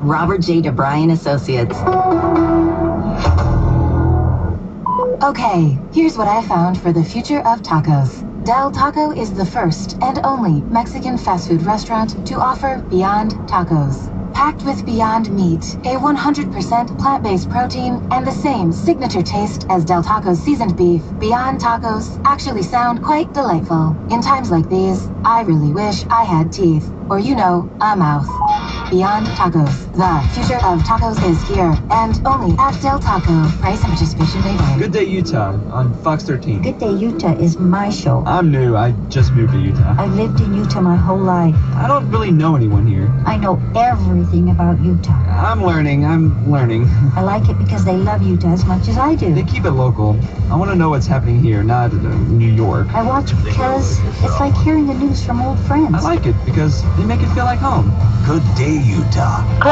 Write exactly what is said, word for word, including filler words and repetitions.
Robert J. DeBryan Associates. Okay, here's what I found for the future of tacos. Del Taco is the first and only Mexican fast food restaurant to offer Beyond Tacos. Packed with Beyond Meat, a one hundred percent plant-based protein, and the same signature taste as Del Taco's seasoned beef, Beyond Tacos actually sound quite delightful. In times like these, I really wish I had teeth, or you know, a mouth. Beyond Tacos. The future of tacos is here, and only at Del Taco. Price and participation may vary. Good Day Utah on Fox thirteen. Good Day Utah is my show. I'm new. I just moved to Utah. I've lived in Utah my whole life. I don't really know anyone here. I know everything about Utah. I'm learning. I'm learning. I like it because they love Utah as much as I do. They keep it local. I want to know what's happening here, not uh, New York. I watch because it's like hearing the news from old friends. I like it because they make it feel like home. Good Day Utah.